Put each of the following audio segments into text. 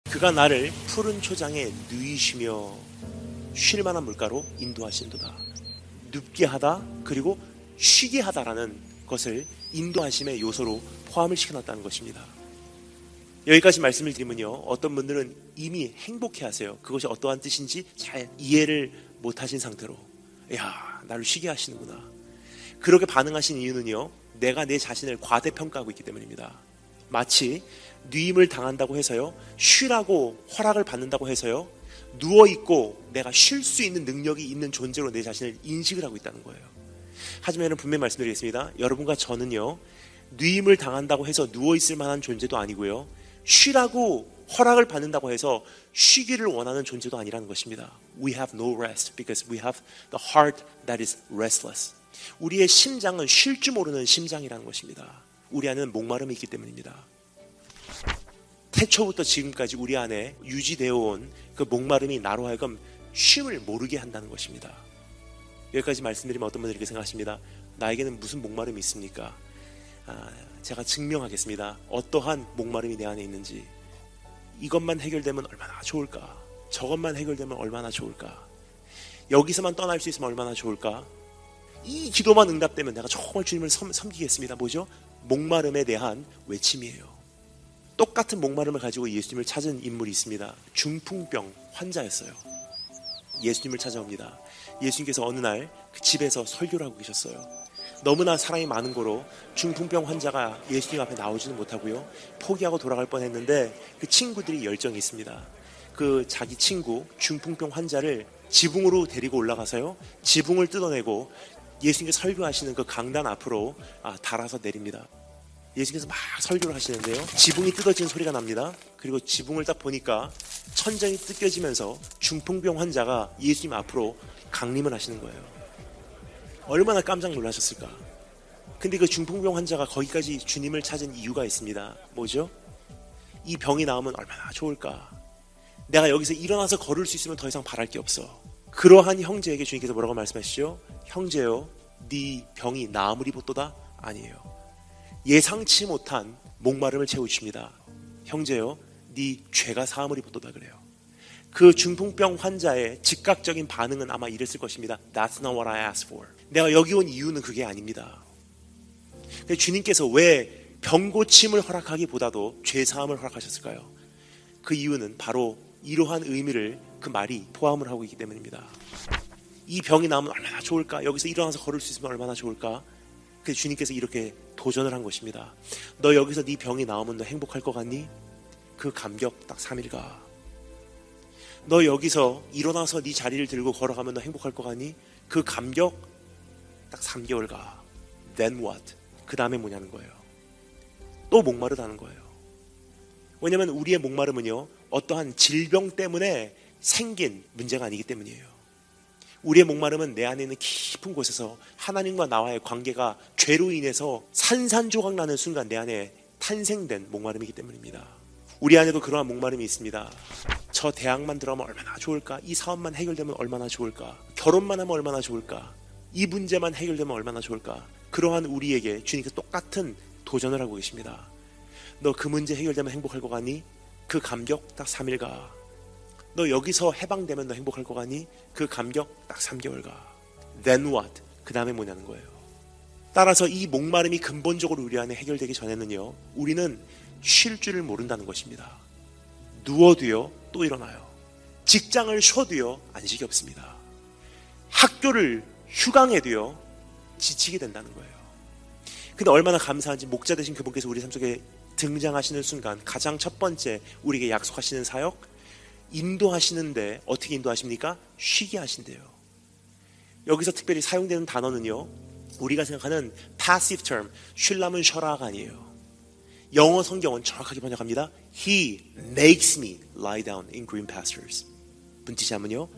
그가 나를 푸른 초장에 누이시며 쉴 만한 물가로 인도하신도다. 눕게 하다 그리고 쉬게 하다라는 것을 인도하심의 요소로 포함을 시켜놨다는 것입니다. 여기까지 말씀을 드리면요, 어떤 분들은 이미 행복해하세요. 그것이 어떠한 뜻인지 잘 이해를 못하신 상태로, 야, 나를 쉬게 하시는구나. 그렇게 반응하신 이유는요, 내가 내 자신을 과대평가하고 있기 때문입니다. 마치 누임을 당한다고 해서요, 쉬라고 허락을 받는다고 해서요, 누워있고 내가 쉴 수 있는 능력이 있는 존재로 내 자신을 인식을 하고 있다는 거예요. 하지만 분명히 말씀드리겠습니다. 여러분과 저는요, 누임을 당한다고 해서 누워있을 만한 존재도 아니고요, 쉬라고 허락을 받는다고 해서 쉬기를 원하는 존재도 아니라는 것입니다. We have no rest because we have the heart that is restless. 우리의 심장은 쉴 줄 모르는 심장이라는 것입니다. 우리 안에는 목마름이 있기 때문입니다. 태초부터 지금까지 우리 안에 유지되어 온 그 목마름이 나로 하여금 쉼을 모르게 한다는 것입니다. 여기까지 말씀드리면 어떤 분들이 이렇게 생각하십니다. 나에게는 무슨 목마름이 있습니까? 제가 증명하겠습니다. 어떠한 목마름이 내 안에 있는지. 이것만 해결되면 얼마나 좋을까? 저것만 해결되면 얼마나 좋을까? 여기서만 떠날 수 있으면 얼마나 좋을까? 이 기도만 응답되면 내가 정말 주님을 섬기겠습니다. 뭐죠? 목마름에 대한 외침이에요. 똑같은 목마름을 가지고 예수님을 찾은 인물이 있습니다. 중풍병 환자였어요. 예수님을 찾아옵니다. 예수님께서 어느 날 그 집에서 설교를 하고 계셨어요. 너무나 사랑이 많은 거로 중풍병 환자가 예수님 앞에 나오지는 못하고요, 포기하고 돌아갈 뻔했는데 그 친구들이 열정이 있습니다. 그 자기 친구 중풍병 환자를 지붕으로 데리고 올라가서요, 지붕을 뜯어내고 예수님께서 설교하시는 그 강단 앞으로 달아서 내립니다. 예수님께서 막 설교를 하시는데요, 지붕이 뜯어지는 소리가 납니다. 그리고 지붕을 딱 보니까 천장이 뜯겨지면서 중풍병 환자가 예수님 앞으로 강림을 하시는 거예요. 얼마나 깜짝 놀라셨을까. 근데 그 중풍병 환자가 거기까지 주님을 찾은 이유가 있습니다. 뭐죠? 이 병이 나으면 얼마나 좋을까. 내가 여기서 일어나서 걸을 수 있으면 더 이상 바랄 게 없어. 그러한 형제에게 주님께서 뭐라고 말씀하시죠? 형제요, 네 병이 나으리니 보도다? 아니에요. 예상치 못한 목마름을 채우십니다. 형제요, 네 죄가 사함으리 보도다 그래요. 그 중풍병 환자의 즉각적인 반응은 아마 이랬을 것입니다. That's not what I asked for. 내가 여기 온 이유는 그게 아닙니다. 주님께서 왜 병고침을 허락하기보다도 죄사함을 허락하셨을까요? 그 이유는 바로 이러한 의미를 그 말이 포함을 하고 있기 때문입니다. 이 병이 나으면 얼마나 좋을까? 여기서 일어나서 걸을 수 있으면 얼마나 좋을까? 그래서 주님께서 이렇게 도전을 한 것입니다. 너 여기서 네 병이 나으면 너 행복할 것 같니? 그 감격 딱 3일 가. 너 여기서 일어나서 네 자리를 들고 걸어가면 너 행복할 것 같니? 그 감격 딱 3개월 가. Then what? 그 다음에 뭐냐는 거예요. 또 목마르다는 거예요. 왜냐하면 우리의 목마름은요, 어떠한 질병 때문에 생긴 문제가 아니기 때문이에요. 우리의 목마름은 내 안에 있는 깊은 곳에서 하나님과 나와의 관계가 죄로 인해서 산산조각 나는 순간 내 안에 탄생된 목마름이기 때문입니다. 우리 안에도 그러한 목마름이 있습니다. 저 대학만 들어가면 얼마나 좋을까? 이 사업만 해결되면 얼마나 좋을까? 결혼만 하면 얼마나 좋을까? 이 문제만 해결되면 얼마나 좋을까? 그러한 우리에게 주님께서 똑같은 도전을 하고 계십니다. 너 그 문제 해결되면 행복할 것 같니? 그 감격 딱 3일 가. 너 여기서 해방되면 너 행복할 것 같니? 그 감격 딱 3개월 가. Then what? 그 다음에 뭐냐는 거예요. 따라서 이 목마름이 근본적으로 우리 안에 해결되기 전에는요, 우리는 쉴 줄을 모른다는 것입니다. 누워도요, 또 일어나요. 직장을 쉬어도요, 안식이 없습니다. 학교를 휴강해도요, 지치게 된다는 거예요. 근데 얼마나 감사한지 목자 되신 그분께서 우리 삶 속에 등장하시는 순간 가장 첫 번째 우리에게 약속하시는 사역, 인도하시는데 어떻게 인도하십니까? 쉬게 하신대요. 여기서 특별히 사용되는 단어는요, 우리가 생각하는 passive term, 쉴라면 쉬어라가 아니에요. 영어 성경은 정확하게 번역합니다. He makes me lie down in green pastures. 무슨 뜻이냐면요,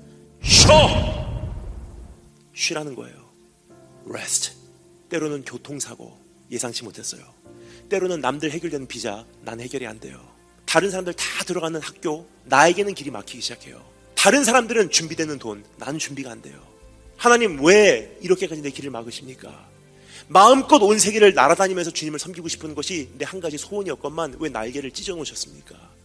쉬어! 쉬라는 거예요. Rest. 때로는 교통사고, 예상치 못했어요. 때로는 남들 해결되는 비자, 난 해결이 안 돼요. 다른 사람들 다 들어가는 학교, 나에게는 길이 막히기 시작해요. 다른 사람들은 준비되는 돈, 나는 준비가 안 돼요. 하나님 왜 이렇게까지 내 길을 막으십니까? 마음껏 온 세계를 날아다니면서 주님을 섬기고 싶은 것이 내 한 가지 소원이었건만 왜 날개를 찢어 놓으셨습니까?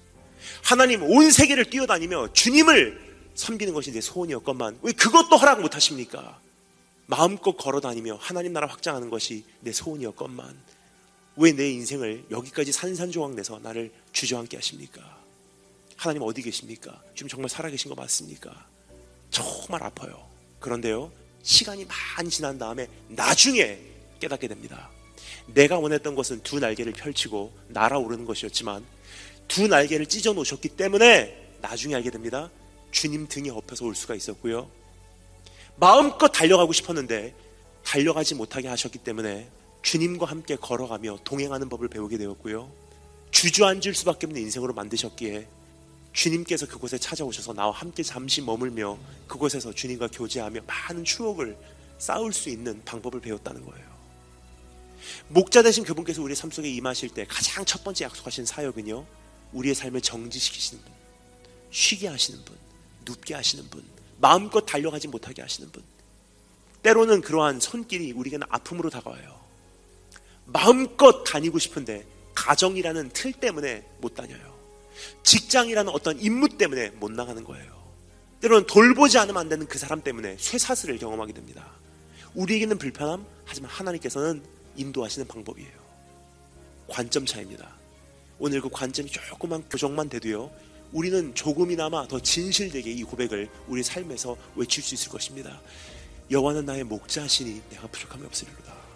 하나님 온 세계를 뛰어다니며 주님을 섬기는 것이 내 소원이었건만 왜 그것도 허락 못하십니까? 마음껏 걸어다니며 하나님 나라 확장하는 것이 내 소원이었건만 왜 내 인생을 여기까지 산산조각 내서 나를 주저앉게 하십니까? 하나님 어디 계십니까? 지금 정말 살아계신 거 맞습니까? 정말 아파요. 그런데요, 시간이 많이 지난 다음에 나중에 깨닫게 됩니다. 내가 원했던 것은 두 날개를 펼치고 날아오르는 것이었지만 두 날개를 찢어 놓으셨기 때문에 나중에 알게 됩니다. 주님 등에 업혀서 올 수가 있었고요, 마음껏 달려가고 싶었는데 달려가지 못하게 하셨기 때문에 주님과 함께 걸어가며 동행하는 법을 배우게 되었고요, 주저앉을 수밖에 없는 인생으로 만드셨기에 주님께서 그곳에 찾아오셔서 나와 함께 잠시 머물며 그곳에서 주님과 교제하며 많은 추억을 쌓을 수 있는 방법을 배웠다는 거예요. 목자 되신 그분께서 우리의 삶 속에 임하실 때 가장 첫 번째 약속하신 사역은요, 우리의 삶을 정지시키시는 분, 쉬게 하시는 분, 눕게 하시는 분, 마음껏 달려가지 못하게 하시는 분. 때로는 그러한 손길이 우리에게는 아픔으로 다가와요. 마음껏 다니고 싶은데 가정이라는 틀 때문에 못 다녀요. 직장이라는 어떤 임무 때문에 못 나가는 거예요. 때로는 돌보지 않으면 안 되는 그 사람 때문에 쇠사슬을 경험하게 됩니다. 우리에게는 불편함, 하지만 하나님께서는 인도하시는 방법이에요. 관점 차이입니다. 오늘 그 관점이 조그만 교정만 돼도요, 우리는 조금이나마 더 진실되게 이 고백을 우리 삶에서 외칠 수 있을 것입니다. 여호와는 나의 목자시니 내가 부족함이 없으리로다.